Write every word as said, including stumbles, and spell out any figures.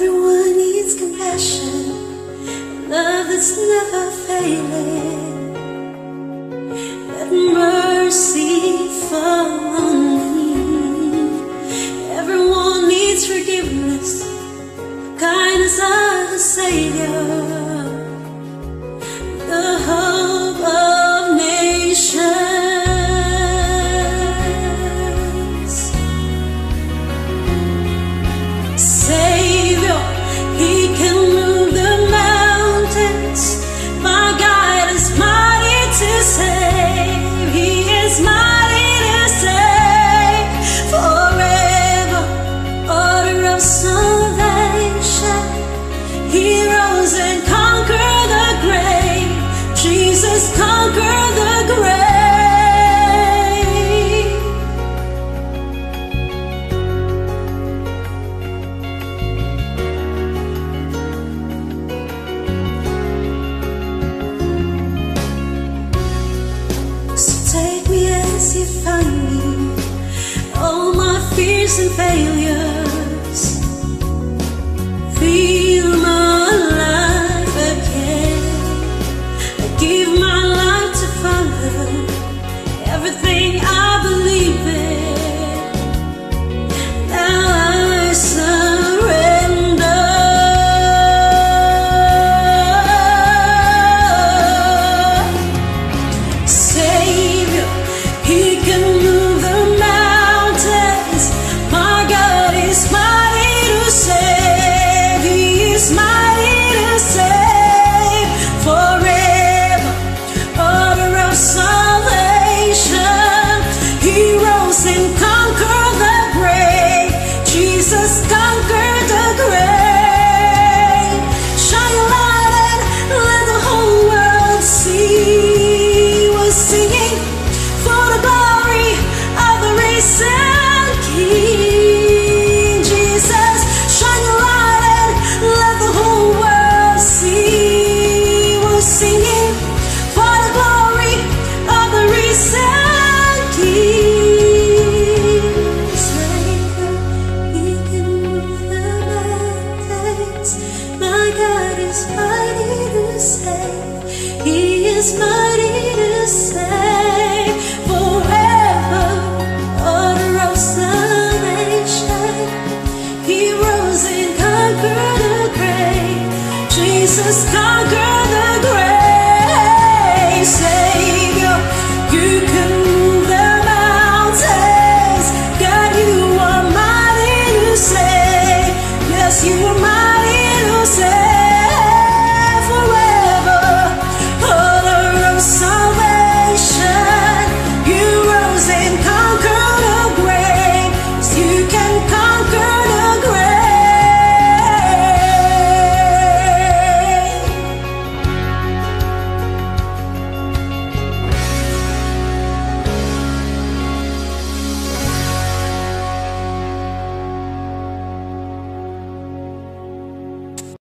Everyone needs compassion, love that's never failing. Let mercy fall on me. Everyone needs forgiveness, kindness of the Savior, the hope of nations. Savior, He can move the mountains. My God is mighty to save. He is mighty to save. Forever, order of salvation. He rose and conquered the grave. Jesus conquered the grave. So take me as you find me, all my fears and failures. Feel my life again. I give my life to follow everything I believe in. Now I surrender. Savior, He can move the mountains. My God is mighty to save. He is mighty to save. Forever, order of salvation. He rose and conquered the grave. Jesus conquered the grave. Shine your light and let the whole world see. We're singing for the glory of the risen King. Jesus, shine your light and let the whole world see. We're singing for the glory of the risen King. Savior, He can move the mountains. My God is mighty to save. He is mighty to save. Forever, order of salvation. He rose and conquered the grave. Jesus conquered